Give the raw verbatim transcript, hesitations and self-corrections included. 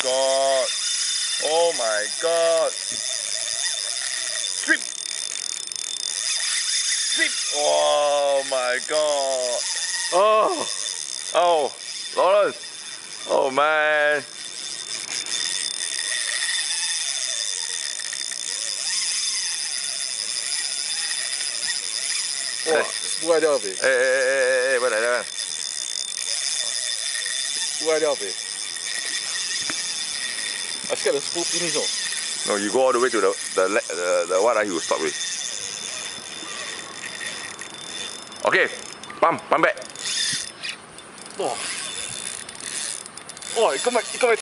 god. Oh my god. Strip. Strip. Oh my god. Oh. Oh. Lawrence. Oh man. Wah, sepuluh dia habis. Eh, eh, eh, eh, eh, mana dah? Sepuluh dia habis. I scared the spool finish no. No, you go all the way to the the the, the what ah you stop with. Okay, pump, pump back. Wah. Oh, come back, come back.